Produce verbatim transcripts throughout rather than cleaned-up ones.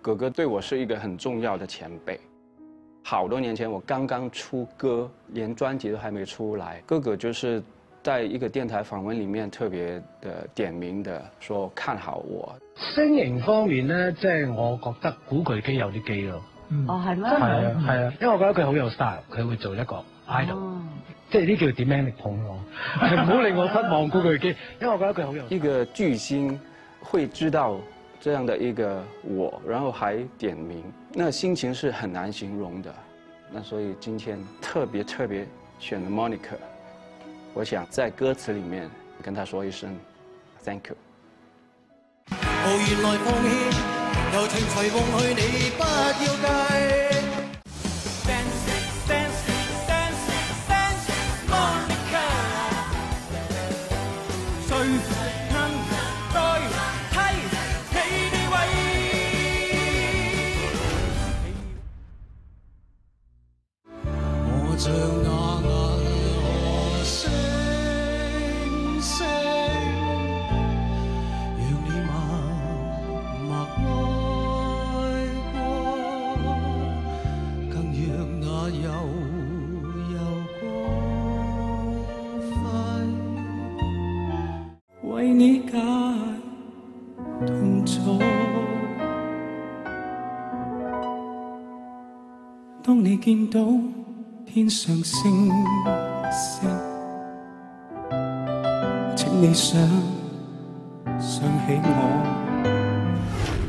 哥哥对我是一个很重要的前辈。好多年前我刚刚出歌，连专辑都还没出来，哥哥就是在一个電台訪問裡面特別的點名的說看好我。 聲型方面咧，即係我覺得古巨基有啲機咯。 嗯、哦，係咩？ 係啊係啊，因為我覺得佢好有 style，佢會做一個 idol，、哦、即係呢叫點名力捧我，唔好令我失望古巨基，因為我覺得佢好有。 一個巨星會知道這樣的一個我，然後還點名，那心情是很難形容的。那所以今天特別特別選了 Monica。我想在歌詞裡面跟他說一聲 Thank you。 無緣來放棄，柔情隨夢去，你不要計。像那銀河星星，讓你默默愛過，更讓那悠悠光輝為你解痛楚。當你見到天上星星，請你想想起我。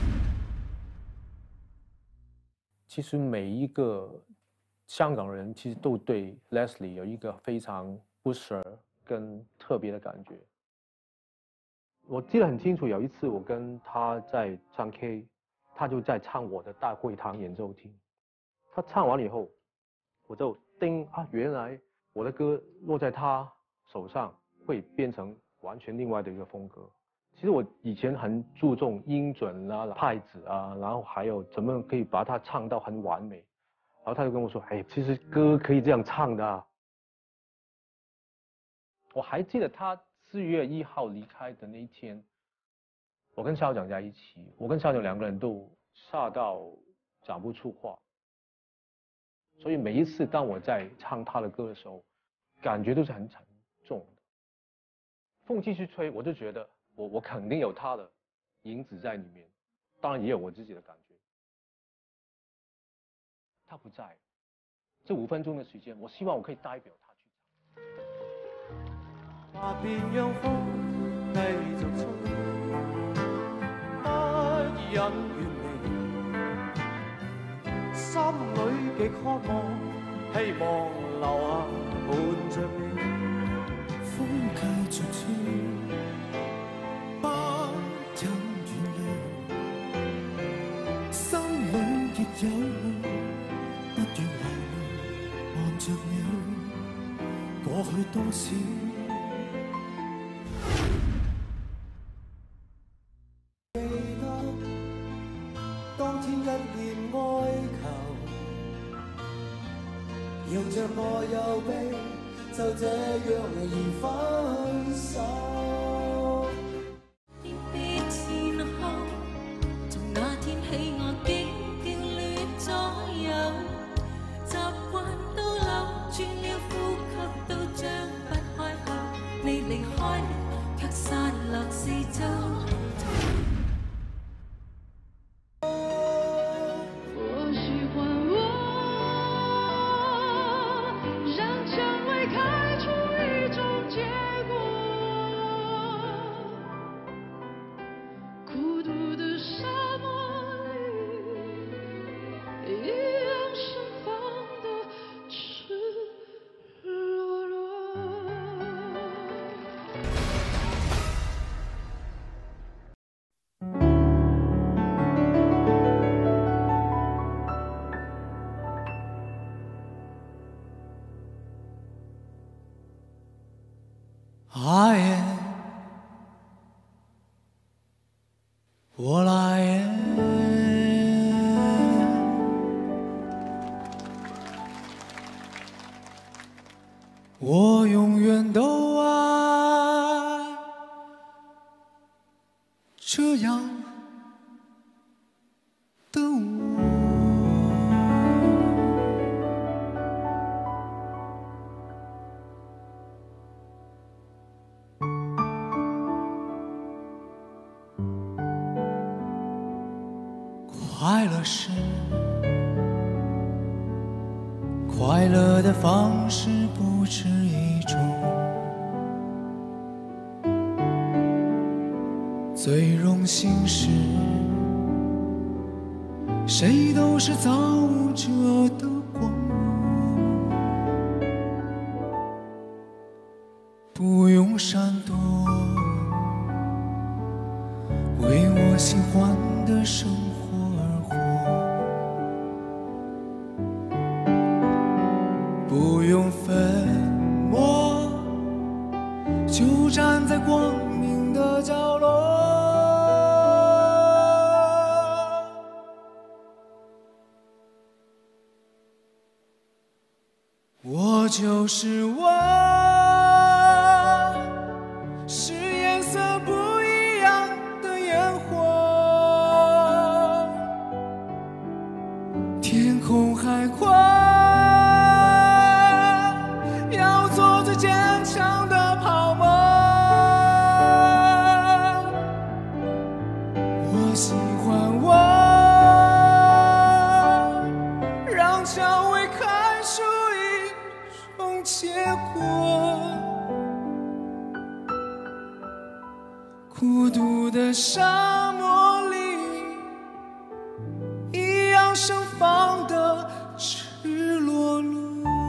其實每一個香港人其實都對 Leslie 有一個非常不捨跟特別的感覺。我記得很清楚，有一次我跟他在唱 K， 他就在唱我的大會堂演奏廳。他唱完了以後，我就叮啊，原來我的歌落在他手上會變成完全另外的一個風格。其實我以前很注重音準啊、拍子啊，然後還有怎麼可以把它唱到很完美。然後他就跟我說：“哎，其實歌可以這樣唱的啊。”我還記得他四月一號離開的那一天，我跟校長在一起，我跟校長兩個人都嚇到講不出話。所以每一次當我在唱他的歌的時候，感覺都是很沉重的。風繼續吹，我就覺得我我肯定有他的影子在裡面，當然也有我自己的感覺。他不在，這五分鐘的時間，我希望我可以代表他去唱。 話便讓風繼續吹，不忍遠離。心裏極渴望，希望留下伴着你。風繼續吹，不忍遠離。心裏亦有淚，不願流淚，望着你。過去多少，記得當天一念哀求。讓着我有悲，就這樣而分手。 別前後，從那天起我竟掉戀左右，習慣都流轉了，呼吸都張不開口。你離開，卻散落四周。 I am， 我来 am， 我永远都爱这样的快乐是快乐的方式不止一种，最荣幸是谁都是造物者的光荣，不用闪躲，为我喜欢的生活而活，不用粉墨，就站在光明的角落。我就是我，是颜色不一样的烟火，天空海阔，要做最坚强的泡沫。我喜欢我，让蔷薇开出一种结果，孤独的沙漠里一样盛放的赤裸裸。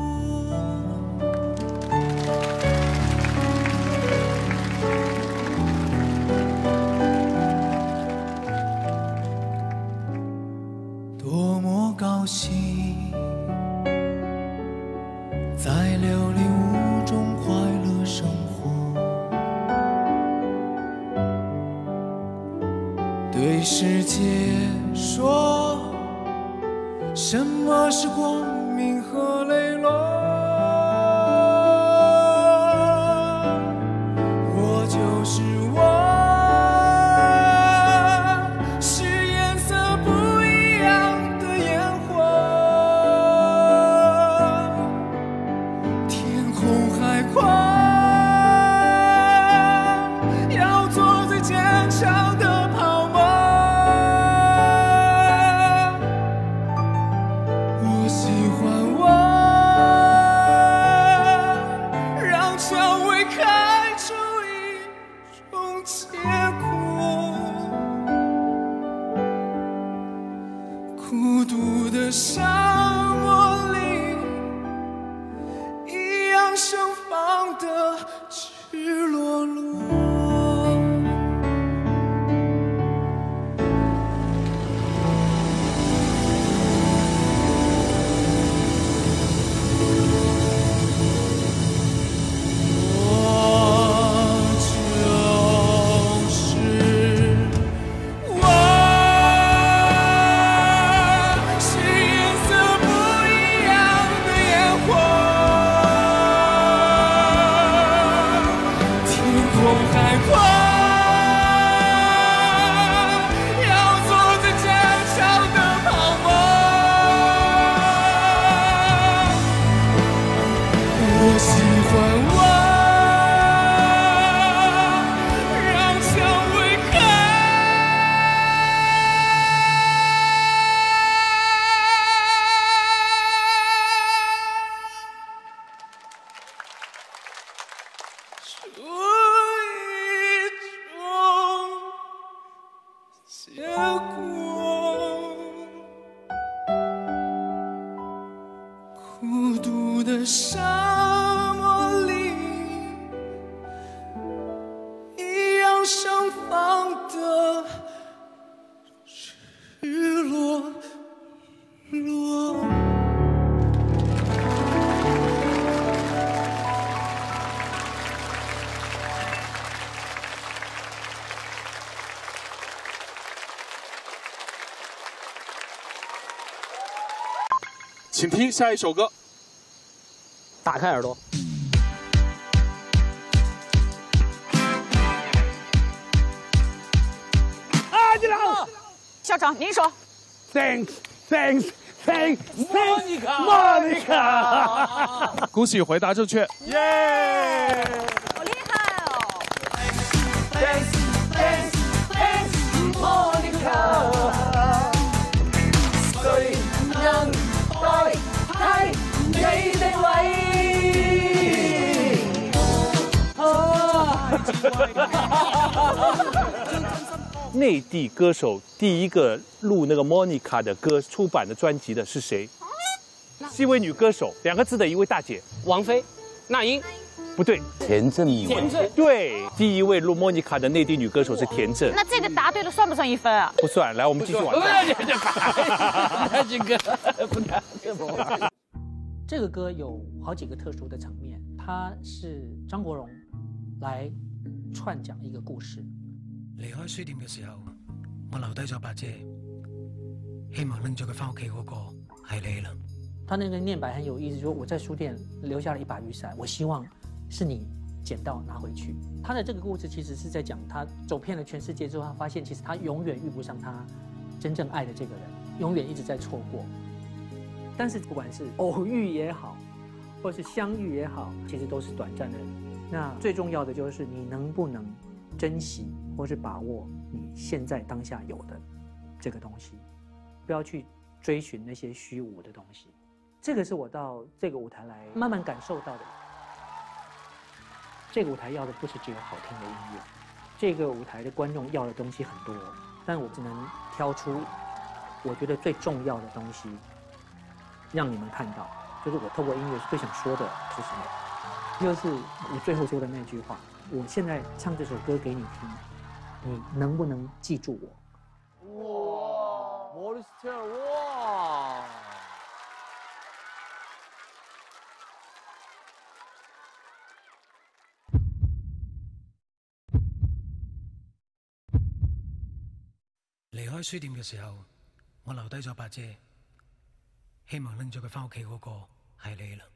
多么高兴，在琉璃屋中快乐生活，对世界说什么是光明和磊落。我就是我，是颜色不一样的烟火，天空海阔，要做最坚强的泡沫。我喜欢我，让蔷薇开出一种结果，孤独的沙漠里一样盛放的赤裸裸。沙漠里一样盛放的赤裸裸。 请听下一首歌。 打开耳朵。 啊，你好， 校长，您说。 Thanks, thanks, thanks, Monica, Monica。 恭喜回答正确。 耶！ 好厉害哦 ！Thanks, thanks, thanks, Monica。 内地歌手第一个录那个 Monica 的歌出版的专辑的是谁？是一位女歌手，两个字的一位大姐。 王菲、那英。 不对， 田震。 田震对，第一位录 Monica 的内地女歌手是田震。 那这个答对了算不算一分啊？ 不算，来，我们继续往下。这个不难， 这不难。这个歌有好几个特殊的层面，它是張國榮來串講一個故事。 離開書店嘅時候，我留低咗把遮，希望拎咗佢翻屋企嗰個係你啦。 他那個念白很有意思，說我在書店留下了一把雨傘，我希望。 是你捡到拿回去。他的这个故事其实是在讲他走遍了全世界之后，他发现其实他永远遇不上他真正爱的这个人，永远一直在错过。但是不管是偶遇也好，或是相遇也好，其实都是短暂的。那最重要的就是你能不能珍惜或是把握你现在当下有的这个东西，不要去追寻那些虚无的东西。这个是我到这个舞台来慢慢感受到的。 这个舞台要的不是只有好听的音乐，这个舞台的观众要的东西很多，但我只能挑出我觉得最重要的东西，让你们看到，就是我透过音乐最想说的是什么，就是我最后说的那句话：我现在唱这首歌给你听，你能不能记住我？ 哇， Monster 哇！ 離開書店嘅時候，我留低咗把遮，希望拎咗佢翻屋企嗰個係你啦。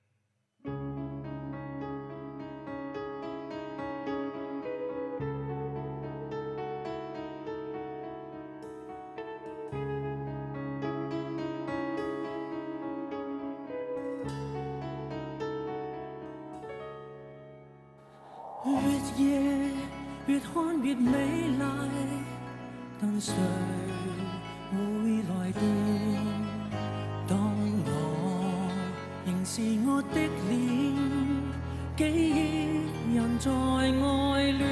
越夜越看越美麗。 但誰會來電？當我仍是我的臉，記憶人在愛戀，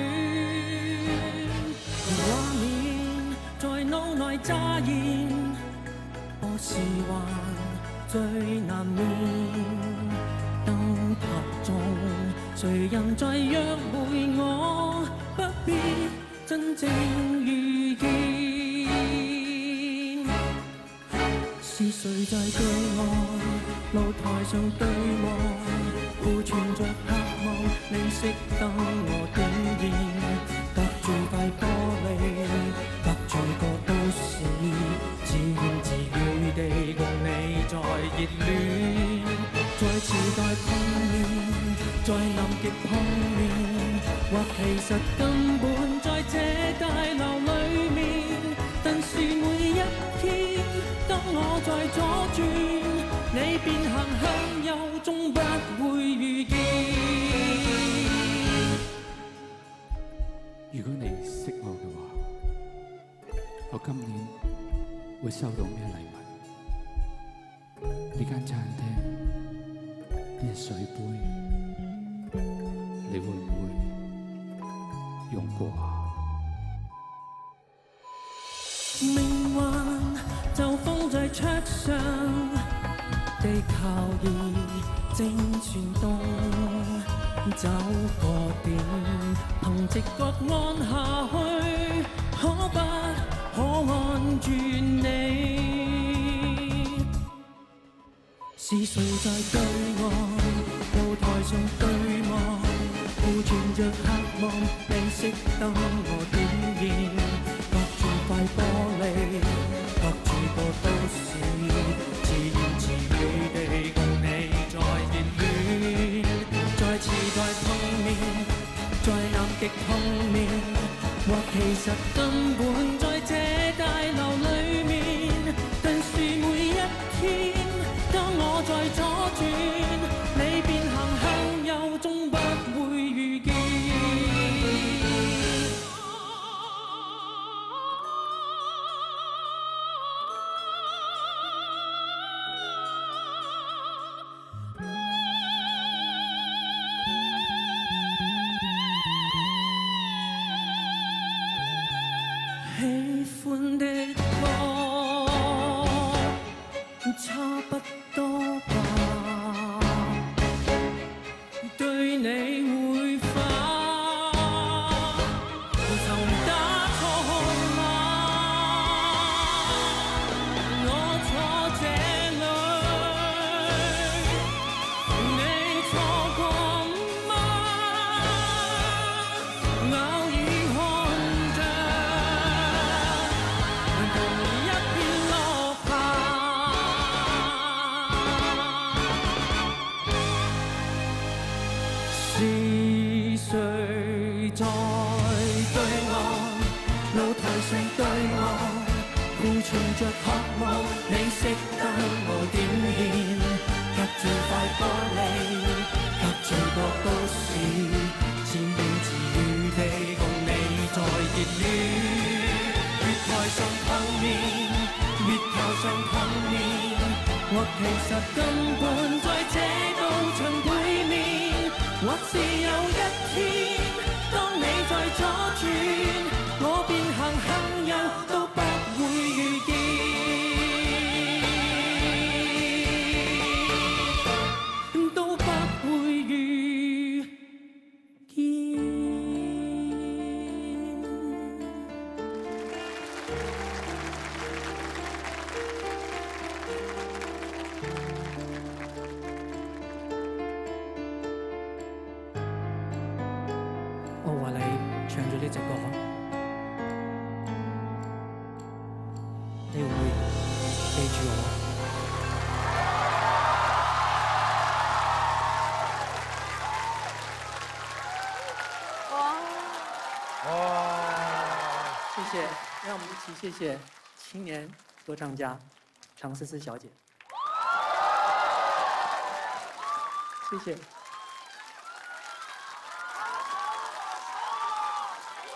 畫面在腦內乍現，我是幻最難眠。燈塔中，誰人在約會我？不必真正遇見。 是誰在對岸？露台上對望，互存着渴望，你熄燈我點燃，隔住塊玻璃，隔住個都市，自言自語地共你在熱戀，在時代碰面，在南極碰面，或其實根本在這大樓裡面，但是每一天。 當我在左轉，你便行向右，終不會遇見。 如果你識我嘅話，我今年會收到咩禮物？呢間餐廳，呢隻水杯，你會唔會用過啊？ 命運。 就放在桌上，地球儀正轉動，走個點，憑直覺按下去，可不可按住你？是誰在對岸？露台上對望，互存着渴望，你熄燈我點燃，隔住塊玻璃。 隔住個都市，自言自語地共你在熱戀，在時代碰面，在南極碰面，或其實根本在這大樓裡面，但是每一天，當我在左轉，你便行向右，終不會遇見。 喜歡的歌，差不多吧。對你會否曾打錯嗎？我坐這裏，你錯過嗎？偶爾看着同一片落霞。是誰在對岸，露台上對我，互隨着渴望，你識得我點獻，隔住塊玻璃，隔住個都市，千篇自語地共你在熱戀，月台上碰面，月球上碰面，我其實根本在這道牆背面。或是有一天，當你在左轉，我便行向右，都不會遇見，都不會遇見。 我為你唱咗呢隻歌，你會記住我。 哇！ 哇！謝謝，讓我們一起謝謝青年歌唱家常思思小姐。謝謝。